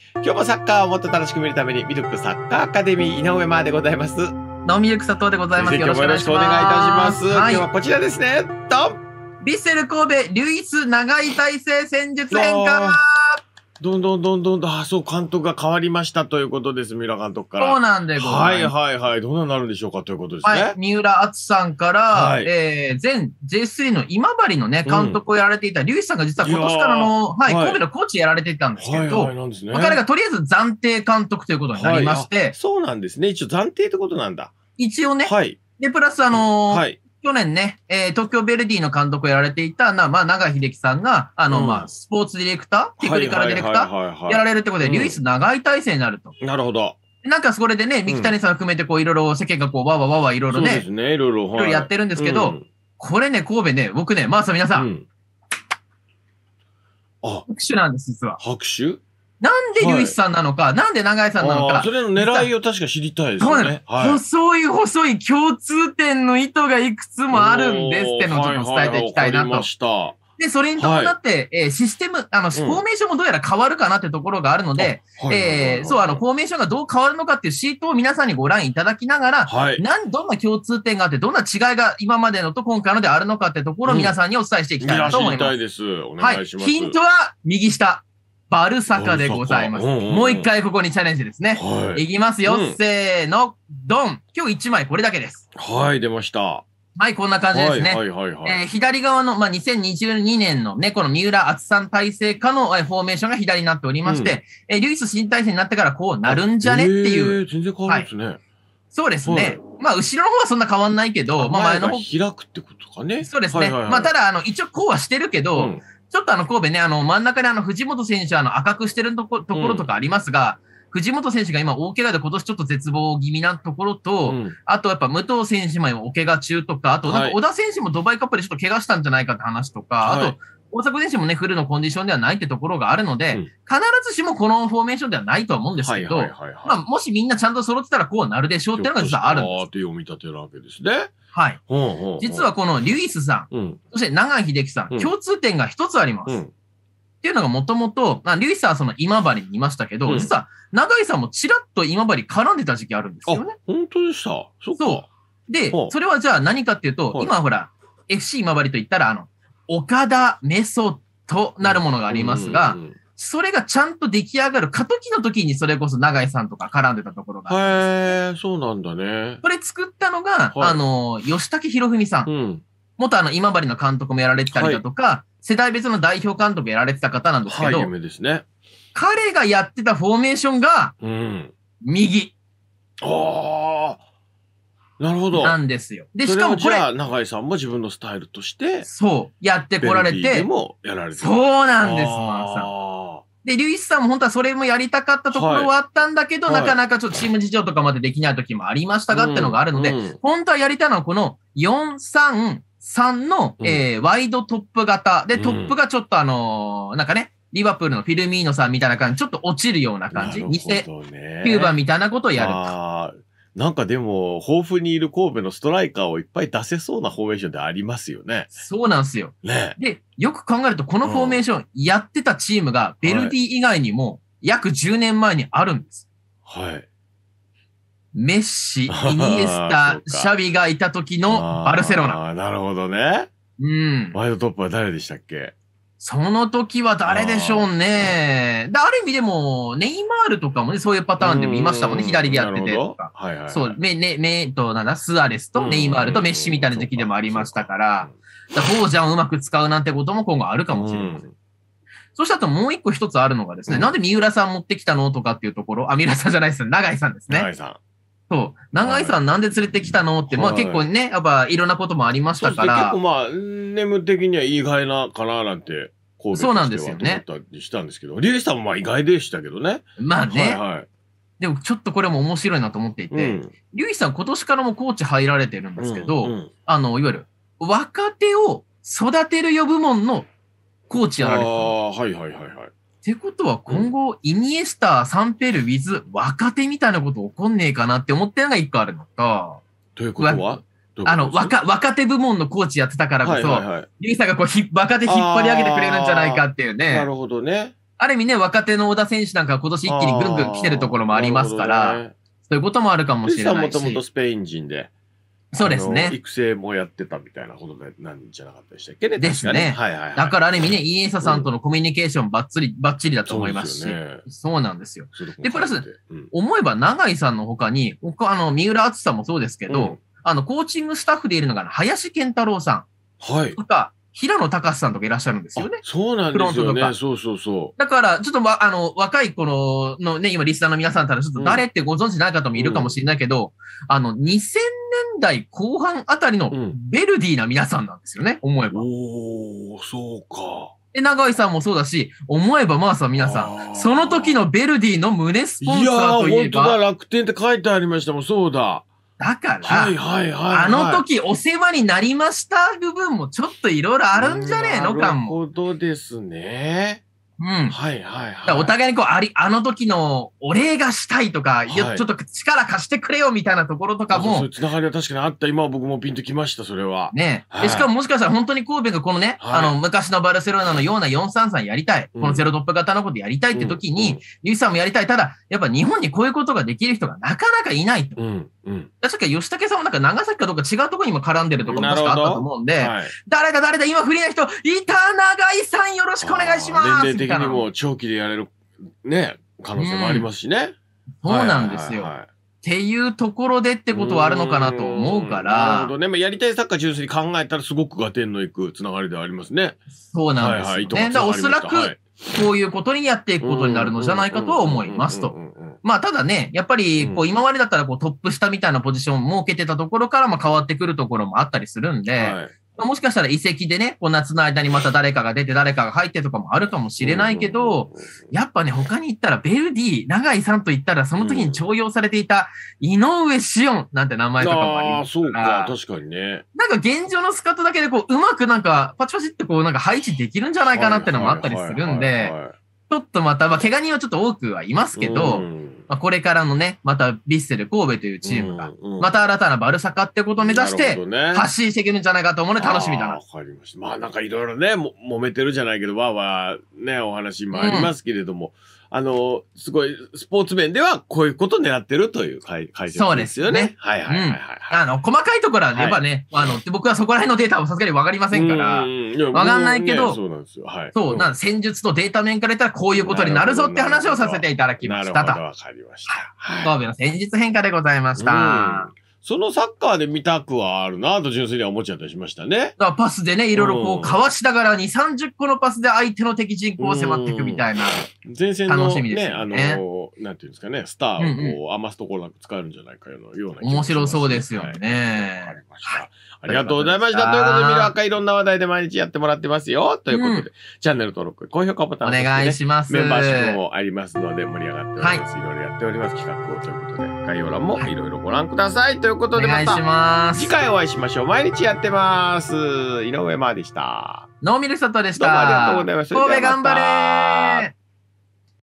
今日もサッカーをもっと楽しく見るために、ミルクサッカーアカデミー井上真でございます。 ノーミルク佐藤でございます。 今日もよろしくお願いいたします。今日はこちらですね。ドン！ ヴィッセル神戸、ルイス長い体制戦術変化。 どんどん、そう、監督が変わりましたということです、三浦監督から。 そうなんでございます。 はい。どんなになるんでしょうかということですね。 はい。三浦敦さんから、前 J3 の今治のね、監督をやられていた、ルイスさんが実は今年から神戸のコーチやられていたんですけど、彼がとりあえず暫定監督ということになりまして。 そうなんですね。一応暫定ってことなんだ。 一応ね。 はい。 で、プラス去年ね、東京ヴェルディの監督をやられていた、長井秀樹さんが、スポーツディレクター、テクニカルディレクターやられるってことで、ルイス長い体制になると。 なるほど。 なんかそれでね、三木谷さん含めていろいろ世間がわわいろいろね、 そうですね、いろいろやってるんですけど、これね、神戸ね、僕ね、皆さん、拍手なんです、実は。 拍手？ なんでルイスさんなのか、なんで長井さんなのか。 それの狙いを確か知りたいですよね。 細い共通点の意図がいくつもあるんですってのをちょっと伝えていきたいなと。で、それに伴って、システム、フォーメーションもどうやら変わるかなってところがあるので、フォーメーションがどう変わるのかっていうシートを皆さんにご覧いただきながら、どんな共通点があって、どんな違いが今までのと今回のであるのかってところを皆さんにお伝えしていきたいなと思います。 知りたいです。お願いします。 ヒントは右下。バルサカでございます。もう一回ここにチャレンジですね。いきますよ。せーの、ドン。今日1枚これだけです。 はい、出ました。 はい、こんな感じですね。左側の、2022年のね、この三浦敦さん体制下のフォーメーションが左になっておりまして、ルイス新体制になってからこうなるんじゃねっていう。 全然変わるんですね。 そうですね。後ろの方はそんな変わんないけど、前の方。 開くってことかね。 そうですね。ただ、一応こうはしてるけど、ちょっと神戸ね、真ん中に藤本選手赤くしてるところとかありますが、藤本選手が今大怪我で今年ちょっと絶望気味なところと、あとやっぱ武藤選手も今お怪我中とか、あとなんか小田選手もドバイカップでちょっと怪我したんじゃないかって話とか、あと大迫選手もね、フルのコンディションではないってところがあるので、必ずしもこのフォーメーションではないとは思うんですけど、もしみんなちゃんと揃ってたらこうなるでしょうっていうのが実はあるんです。 って読み立てるわけですね。 はい。実はこのリュイスさん、そして長井秀樹さん、共通点が一つあります。っていうのがもともと、リュイスさんはその今治にいましたけど、実は長井さんもちらっと今治絡んでた時期あるんですよね。 本当でした。 そう。で、それはじゃあ何かっていうと、今ほら、FC 今治と言ったら、岡田メソッドなるものがありますが、それがちゃんと出来上がる過渡期の時にそれこそ長井さんとか絡んでたところがあるんです。 そうなんだね。 それ作ったのが、吉武博文さん。元今治の監督もやられてたりだとか、世代別の代表監督やられてた方なんですけど、 有名ですね。 彼がやってたフォーメーションが、右。 なるほど。 なんですよ。で、しかもこれ。 じゃあ、長井さんも自分のスタイルとして、 そう、やってこられて。 でもやられてる。 そうなんです、マーさん。で、リュイスさんも本当はそれもやりたかったところはあったんだけど、なかなかちょっとチーム事情とかまでできない時もありましたがってのがあるので、本当はやりたいのはこの4-3-3の、ワイドトップ型。で、トップがちょっとなんかね、リバプールのフィルミーノさんみたいな感じ、ちょっと落ちるような感じ。偽9番みたいなことをやると。 なんかでも、豊富にいる神戸のストライカーをいっぱい出せそうなフォーメーションでありますよね。 そうなんですよ。 ね。 で、よく考えると、このフォーメーションやってたチームが、ベルディ以外にも約10年前にあるんです。 はい。 メッシ、イニエスタ、シャビがいた時のバルセロナ。 なるほどね。ワイドトップは誰でしたっけ？ その時は誰でしょうね。ある意味でも、ネイマールとかもね、そういうパターンでもいましたもんね。左でやっててとか。そう、スアレスとネイマールとメッシみたいな時期でもありましたから、フォージャンをうまく使うなんてことも今後あるかもしれません。そしてあともう一個一つあるのがですね、なんで三浦さん持ってきたのとかっていうところ、三浦さんじゃないですよ、長井さんですね。 長井さん。 そう。長井さんなんで連れてきたのって、結構ね、やっぱいろんなこともありましたから。 結構ネム的には意外なかななんて。 そうなんですよね。 思ったりしたんですけど、リュウジさんも意外でしたけどね。 でもちょっとこれも面白いなと思っていて、リュウジさん今年からもコーチ入られてるんですけど、いわゆる若手を育てるよ部門のコーチやられてる。ってことは今後、イニエスタ、サンペル、ウィズ、若手みたいなこと起こんねえかなって思ってるのが一個あるのと。 ということは若手部門のコーチやってたからこそ、リュウさんがこう、若手引っ張り上げてくれるんじゃないかっていうね。 なるほどね。 ある意味ね、若手の小田選手なんか今年一気にぐんぐん来てるところもありますから、そういうこともあるかもしれないし。 もともとスペイン人で。 そうですね。 育成もやってたみたいなことなんじゃなかったでしたっけね。 ですね。 はいはいはい。 だからある意味ね、イエーサさんとのコミュニケーションバッチリだと思いますし。そうなんですよ。で、プラス、思えば永井さんの他に、三浦敦さんもそうですけど、コーチングスタッフでいるのが、林健太郎さん。はい。とか、平野隆さんとかいらっしゃるんですよね。 そうなんですよね。そうそうそう。 だから、ちょっと若い頃のね、今リスナーの皆さんたらちょっと誰ってご存知ない方もいるかもしれないけど、2000年代後半あたりのベルディな皆さんなんですよね、思えば。 おー、そうか。 で、永井さんもそうだし、思えばマーサ皆さん、その時のベルディの胸スポンサーといえば。いやー、本当だ、 楽天って書いてありましたもん、そうだ。 だから、あの時お世話になりました部分もちょっといろいろあるんじゃねえのかも。 なるほどですね。 うん。お互いにあの時のお礼がしたいとか、ちょっと力貸してくれよみたいなところとかも。 そういうつながりは確かにあった。今は僕もピンときました、それは。 ね。しかももしかしたら本当に神戸がこのね、昔のバルセロナのような433やりたい。このゼロトップ型のことやりたいって時に、ユースさんもやりたい。ただ、やっぱ日本にこういうことができる人がなかなかいないと。確か吉武さんもなんか長崎かどうか違うところに今絡んでるところも確かあったと思うんで、誰だ今フリーな人、いた永井さんよろしくお願いします。 年齢的にも長期でやれる、ね、可能性もありますしね。 そうなんですよ。っていうところでってことはあるのかなと思うから。 なるほどね。やりたいサッカー純粋に考えたらすごく合点のいくつながりではありますね。 そうなんですよね。おそらく、こういうことにやっていくことになるのじゃないかとは思いますと。ただね、やっぱり、今までだったらトップ下みたいなポジションを設けてたところから変わってくるところもあったりするんで、もしかしたら移籍でね、夏の間にまた誰かが出て誰かが入ってとかもあるかもしれないけど、やっぱね、他に言ったらベルディ、永井さんと言ったらその時に重用されていた井上紫音なんて名前とかもありますから。 そうか、確かにね。 なんか現状のスカットだけでうまくパチパチって配置できるんじゃないかなってのもあったりするんで、ちょっとまた、怪我人はちょっと多くはいますけど、これからのね、またヴィッセル神戸というチームが、また新たなバルサカってことを目指して、発信していけるんじゃないかと思うので楽しみだな。 わかりました。なんかいろいろね、揉めてるじゃないけど、ね、お話もありますけれども、すごい、スポーツ面ではこういうことを狙ってるという解説ですよね。 そうですよね。細かいところはやっぱね、僕はそこら辺のデータはさすがにわかりませんから、わかんないけど、そうなんですよ。戦術とデータ面から言ったらこういうことになるぞって話をさせていただきましたと。 なるほど、わかりました。 神戸の戦術変化でございました。 そのサッカーで見たくはあるなと純粋には思っちゃったりしましたね。 パスでね、いろいろかわしながら2、30個のパスで相手の敵陣を迫っていくみたいな。 前線のね、なんていうんですかね、スターを余すところなく使えるんじゃないかような。 面白そうですよね。 わかりました。ありがとうございました。ということで、ミラーカいろんな話題で毎日やってもらってますよ。ということで、チャンネル登録、高評価ボタンお願いします。 メンバーシップもありますので盛り上がっております。いろいろやっております。企画をということで、概要欄もいろいろご覧ください。ということで、また次回お会いしましょう。毎日やってます。井上真でした。 ノーミルサトでした。 どうもありがとうございました。 神戸頑張れー。